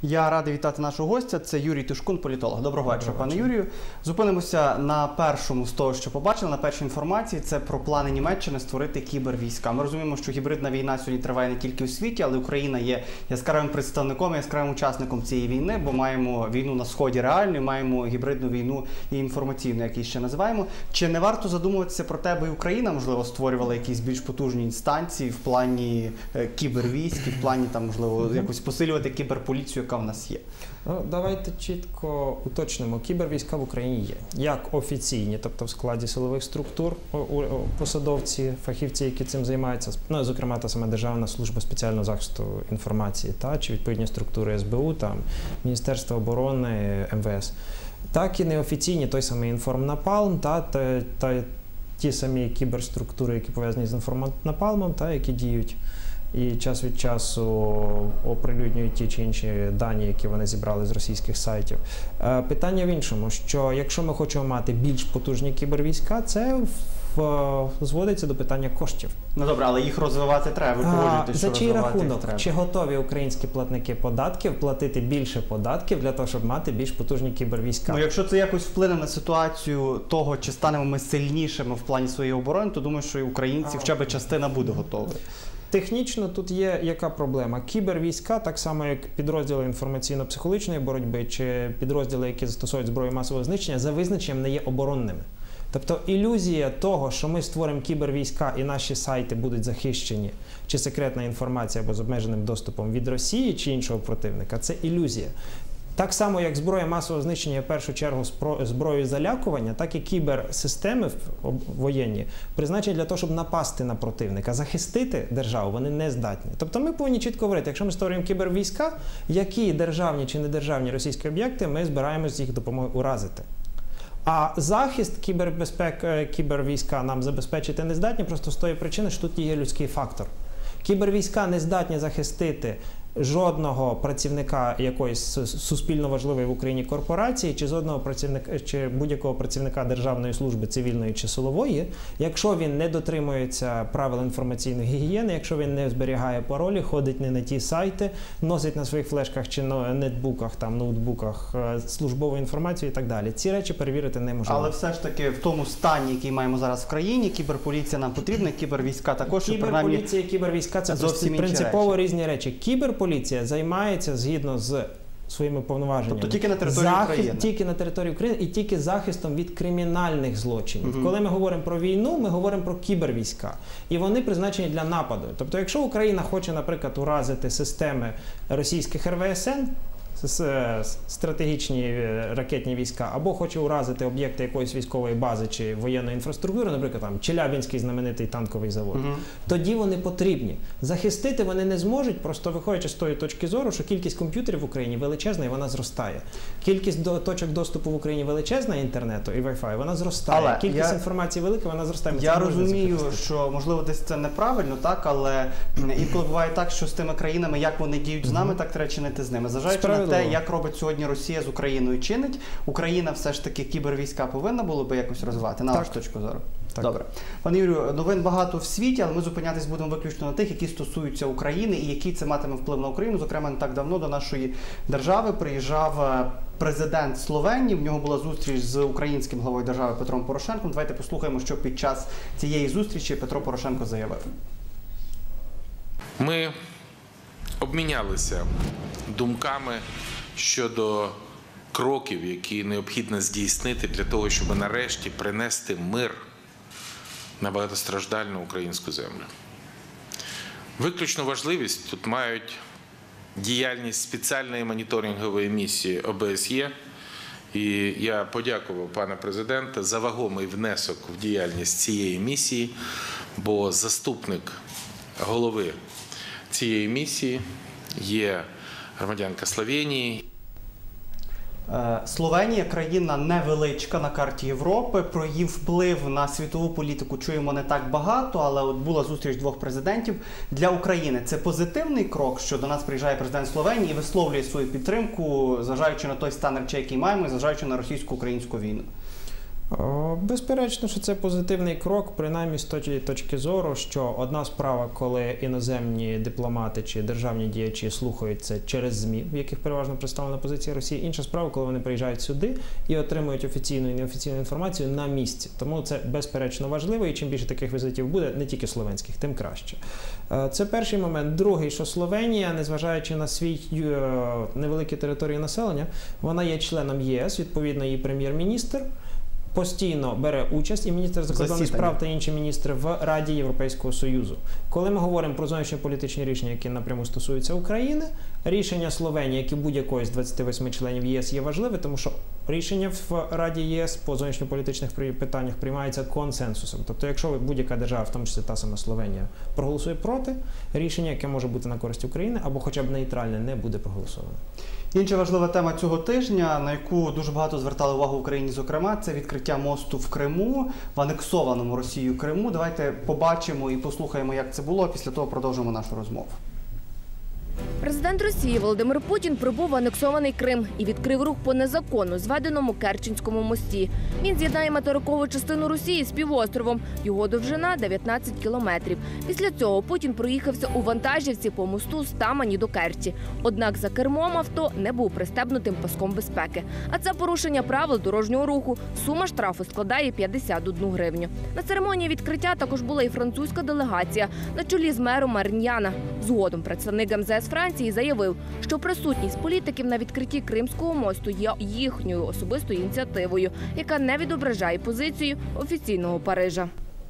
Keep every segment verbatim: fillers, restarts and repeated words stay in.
Я радий вітати нашого гостя. Це Юрій Тишкун, політолог. Доброго вечора, пане Юрію. Зупинимося на першому з того, що побачили, на першій інформації. Це про плани Німеччини створити кібервійська. Ми розуміємо, що гібридна війна сьогодні триває не тільки у світі, але Україна є яскравим представником, яскравим учасником цієї війни, бо маємо війну на Сході реальну, маємо гібридну війну і інформаційну, як її ще називаємо. Чи не варто задумуватися про те, аби Україна, можливо, створювала якісь більш потужні інстанції в плані кібервійськ, в плані, там, можливо, якось посилювати кіберполіцію, яка в нас є? Ну, давайте чітко уточнимо. Кібервійська в Україні є. Як офіційні, тобто в складі силових структур, посадовці, фахівці, які цим займаються, ну, зокрема, та сама Державна служба спеціального захисту інформації, та, чи відповідні структури ес бе у, там, Міністерство оборони, ем ве ес. Так і неофіційні, той самий інформнапалм, та, та, та ті самі кіберструктури, які пов'язані з інформнапалмом, та, які діють і час від часу оприлюднюють ті чи інші дані, які вони зібрали з російських сайтів. Питання в іншому, що якщо ми хочемо мати більш потужні кібервійська, це в... зводиться до питання коштів. Ну добре, але їх розвивати треба, ви погоджуєтесь, що за чий рахунок? Треба. Чи готові українські платники податків платити більше податків для того, щоб мати більш потужні кібервійська? Ну, якщо це якось вплине на ситуацію того, чи станемо ми сильнішими в плані своєї оборони, то думаю, що і українці, хоча б частина буде готова. Технічно тут є яка проблема? Кібервійська, так само як підрозділи інформаційно-психологічної боротьби чи підрозділи, які застосовують зброю масового знищення, за визначенням не є оборонними. Тобто ілюзія того, що ми створимо кібервійська і наші сайти будуть захищені, чи секретна інформація або з обмеженим доступом від Росії чи іншого противника, це ілюзія. Так само, як зброя масового знищення, в першу чергу, зброєю залякування, так і кіберсистеми воєнні призначені для того, щоб напасти на противника. Захистити державу вони не здатні. Тобто ми повинні чітко говорити, якщо ми створюємо кібервійська, які державні чи недержавні російські об'єкти ми збираємося з їх допомогою уразити. А захист кібербезпеки, кібервійська нам забезпечити не здатні, просто з тої причини, що тут є людський фактор. Кібервійська не здатні захистити жодного працівника якоїсь суспільно важливої в Україні корпорації, чи жодного працівника, чи будь-якого працівника державної служби, цивільної чи силової, якщо він не дотримується правил інформаційної гігієни, якщо він не зберігає паролі, ходить не на ті сайти, носить на своїх флешках чи нетбуках, там, ноутбуках службову інформацію і так далі. Ці речі перевірити неможливо. Але все ж таки в тому стані, який маємо зараз в країні, кіберполіція нам потрібна, кібервійська також. Кіберполіція і кібервійська – це зовсім принципово різні речі. Кіберполіція займається згідно з своїми повноваженнями. Тобто тільки на території Захист, України? Тільки на території України і тільки захистом від кримінальних злочинів. Угу. Коли ми говоримо про війну, ми говоримо про кібервійська. І вони призначені для нападу. Тобто, якщо Україна хоче, наприклад, уразити системи російських ер ве ес ен, стратегічні ракетні війська, або хоче уразити об'єкти якоїсь військової бази чи воєнної інфраструктури, наприклад, там Челябинський знаменитий танковий завод, uh-huh. тоді вони потрібні. Захистити вони не зможуть, просто виходячи з тої точки зору, що кількість комп'ютерів в Україні величезна і вона зростає. Кількість до, точок доступу в Україні величезна інтернету і Wi-Fi, вона зростає. Але кількість я... інформації велика, вона зростає. Я розумію, що, можливо, десь це неправильно, так, але інколи буває так, що з тими країнами, як вони діють з нами, uh-huh. так треба чинити з ними. Зважаючи на те, як робить сьогодні Росія з Україною чинить, Україна все ж таки кібервійська повинна було би якось розвивати, на вашу точку зору. Так. Добре. Пане Юрію, новин багато в світі, але ми зупинятись будемо виключно на тих, які стосуються України і який це матиме вплив на Україну. Зокрема, не так давно до нашої держави приїжджав президент Словенії, в нього була зустріч з українським главою держави Петром Порошенком. Давайте послухаємо, що під час цієї зустрічі Петро Порошенко заявив. Ми обмінялися думками щодо кроків, які необхідно здійснити для того, щоб нарешті принести мир на багатостраждальну українську землю. Виключну важливість тут мають діяльність спеціальної моніторингової місії о бе ес є. І я подякував пана президента за вагомий внесок в діяльність цієї місії, бо заступник голови цієї місії є громадянка Словенії. Словенія – країна невеличка на карті Європи. Про її вплив на світову політику чуємо не так багато, але от була зустріч двох президентів. Для України це позитивний крок, що до нас приїжджає президент Словенії і висловлює свою підтримку, зважаючи на той стан речей, який маємо, і зважаючи на російсько-українську війну? Безперечно, що це позитивний крок, принаймні з тієї точки зору, що одна справа, коли іноземні дипломати чи державні діячі слухають це через ЗМІ, в яких переважно представлена позиція Росії, інша справа, коли вони приїжджають сюди і отримують офіційну і неофіційну інформацію на місці. Тому це безперечно важливо, і чим більше таких візитів буде, не тільки словенських, тим краще. Це перший момент. Другий, що Словенія, незважаючи на свій невеликі території населення, вона є членом ЄС, відповідно її прем'єр-міністр постійно бере участь, і міністр закордонних справ та інші міністри в Раді Європейського Союзу. Коли ми говоримо про зовнішньополітичні рішення, які напряму стосуються України, рішення Словенії, як і будь-якої з двадцяти восьми членів ЄС, є важливе, тому що рішення в Раді ЄС по зовнішньополітичних питаннях приймається консенсусом. Тобто, якщо будь-яка держава, в тому числі та сама Словенія, проголосує проти, рішення, яке може бути на користь України, або хоча б нейтральне, не буде проголосоване. Інша важлива тема цього тижня, на яку дуже багато звертали увагу в Україні, зокрема, це відкриття мосту в Криму, в анексованому Росією Криму. Давайте побачимо і послухаємо, як це було, а після того продовжимо нашу розмову. Президент Росії Володимир Путін прибув в анексований Крим і відкрив рух по незаконно зведеному Керченському мості. Він з'єднає материкову частину Росії з півостровом. Його довжина – дев'ятнадцять кілометрів. Після цього Путін проїхався у вантажівці по мосту з Тамані до Керчі. Однак за кермом авто не був пристебнутим паском безпеки. А це порушення правил дорожнього руху. Сума штрафу складає п'ятдесят одну гривню. На церемонії відкриття також була і французька делегація на чолі з мером Мариньяна. Згодом представник ем зе ес Франції заявив, що присутність політиків на відкритті Кримського мосту є їхньою особистою ініціативою, яка не відображає позицію офіційного Парижа.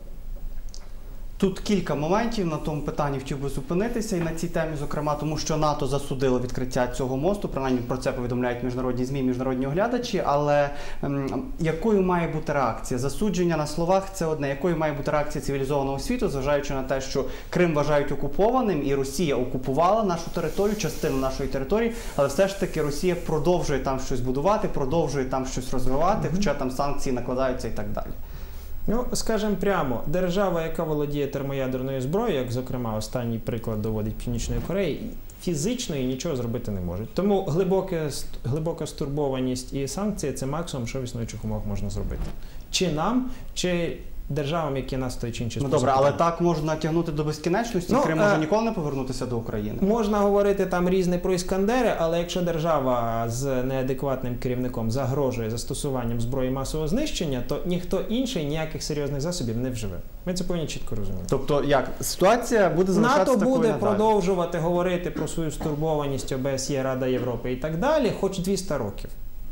Тут кілька моментів на тому питанні хотів би зупинитися і на цій темі, зокрема, тому що НАТО засудило відкриття цього мосту, принаймні про це повідомляють міжнародні ЗМІ, міжнародні оглядачі, але ем, якою має бути реакція? Засудження на словах – це одне. Якою має бути реакція цивілізованого світу, зважаючи на те, що Крим вважають окупованим і Росія окупувала нашу територію, частину нашої території, але все ж таки Росія продовжує там щось будувати, продовжує там щось розвивати, mm-hmm. хоча там санкції накладаються і так далі. Ну, скажемо прямо, держава, яка володіє термоядерною зброєю, як, зокрема, останній приклад доводить Північної Кореї, фізично і нічого зробити не можуть. Тому глибоке, глибока стурбованість і санкції – це максимум, що в існуючих умовах можна зробити. Чи нам, чи державам, які нас той чи інший спосіб. Ну добре, але так можна тягнути до безкінечності, ну, Крим може ніколи не повернутися до України? Можна говорити там різне про Іскандери, але якщо держава з неадекватним керівником загрожує застосуванням зброї масового знищення, то ніхто інший ніяких серйозних засобів не вживе. Ми це повинні чітко розуміти. Тобто, як? Ситуація буде залишатися такою НАТО буде надалі. продовжувати говорити про свою стурбованість о бе ес є, Рада Європи і так далі, хоч двісті років.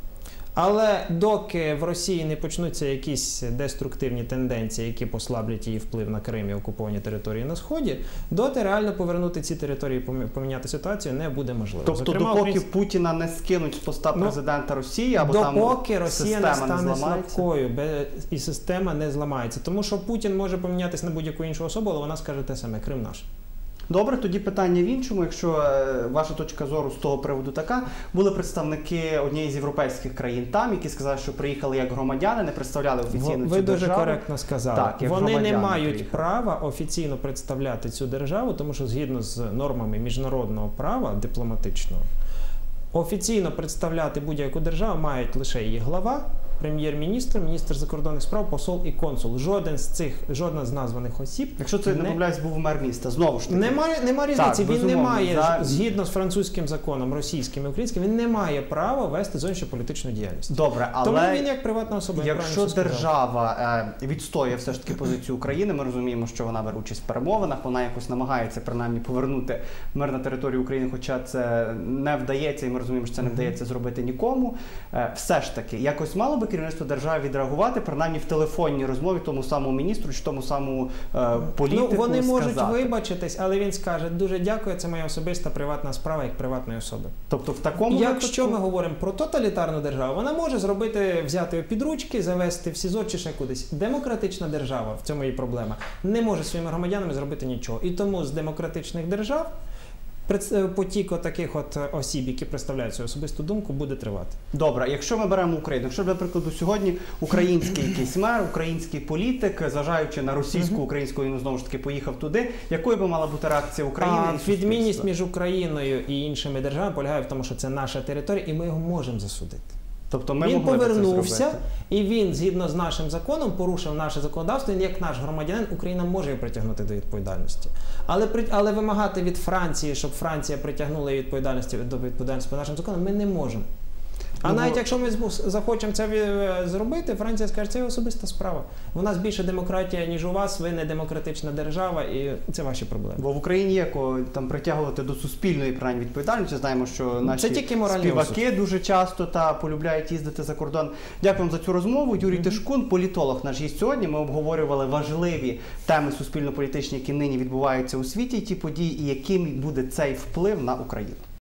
Але доки в Росії не почнуться якісь деструктивні тенденції, які послаблять її вплив на Крим і окуповані території на Сході, доти реально повернути ці території, поміняти ситуацію не буде можливо. Тобто, Зокрема, допоки українсь... Путіна не скинуть з поста ну, президента Росії, або допоки там Росія система не стане не зламається? слабкою і система не зламається. Тому що Путін може помінятися на будь-яку іншу особу, але вона скаже те саме: Крим наш. Добре, тоді питання в іншому. Якщо е, ваша точка зору з того приводу така, були представники однієї з європейських країн там, які сказали, що приїхали як громадяни, не представляли офіційно Ви цю дуже державу. коректно сказали. Так, вони не мають приїхали. права офіційно представляти цю державу, тому що згідно з нормами міжнародного права дипломатичного, офіційно представляти будь-яку державу мають лише її глава, прем'єр-міністр, міністр закордонних справ, посол і консул. Жоден з цих, жодна з названих осіб. Якщо це, не помиляюсь, був мер міста, знову ж таки. Немає, немає різниці. Так, він не має, за... згідно з французьким законом, російським і українським, він не має права вести зовнішньополітичну діяльність. Добре, але тому він як приватна особа. Якщо держава е, відстоює все ж таки позицію України, ми розуміємо, що вона бере участь в перемовинах, вона якось намагається принаймні повернути мир на територію України, хоча це не вдається, і ми розуміємо, що це не вдається зробити нікому. Е, все ж таки, якось мало би керівництво держави відреагувати, принаймні в телефонній розмові тому самому міністру чи тому самому е, політику Ну, вони сказати. можуть вибачитись, але він скаже: дуже дякую, це моя особиста приватна справа як приватної особи. Тобто в такому Якщо випадку... ми говоримо про тоталітарну державу, вона може зробити, взяти його під ручки, завести в СІЗО чи ще кудись. Демократична держава, в цьому і проблема, не може своїми громадянами зробити нічого. І тому з демократичних держав потік таких от осіб, які представляють свою особисту думку, буде тривати. Добре, якщо ми беремо Україну, якщо, для прикладу, сьогодні український якийсь мер, український політик, зважаючи на російську-українську війну, знову ж таки поїхав туди, якою би мала бути реакція України? А відмінність між Україною і іншими державами полягає в тому, що це наша територія, і ми його можемо засудити. Тобто ми він могли би це повернувся, зробити. і він, згідно з нашим законом, порушив наше законодавство, і як наш громадянин, Україна може його притягнути до відповідальності. Але, але вимагати від Франції, щоб Франція притягнула її відповідальності, до відповідальності по нашим законам, ми не можемо. А ну, навіть якщо ми захочемо це зробити, Франція скаже, це особиста справа. У нас більше демократія, ніж у вас, ви не демократична держава, і це ваші проблеми. Бо в Україні є кого там притягувати до суспільної принаймні відповідальності. Знаємо, що наші співаки осуд. дуже часто та полюбляють їздити за кордон. Дякуємо за цю розмову. Юрій mm-hmm. Тишкун, політолог наш гість сьогодні. Ми обговорювали важливі теми суспільно-політичні, які нині відбуваються у світі, ті події, і яким буде цей вплив на Україну.